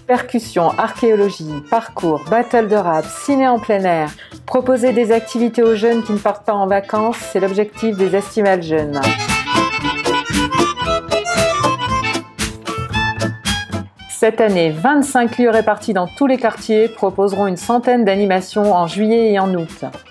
Percussion, archéologie, parcours, battle de rap, ciné en plein air. Proposer des activités aux jeunes qui ne partent pas en vacances, c'est l'objectif des Estivales Jeunes. Cette année, 25 lieux répartis dans tous les quartiers proposeront une centaine d'animations en juillet et en août.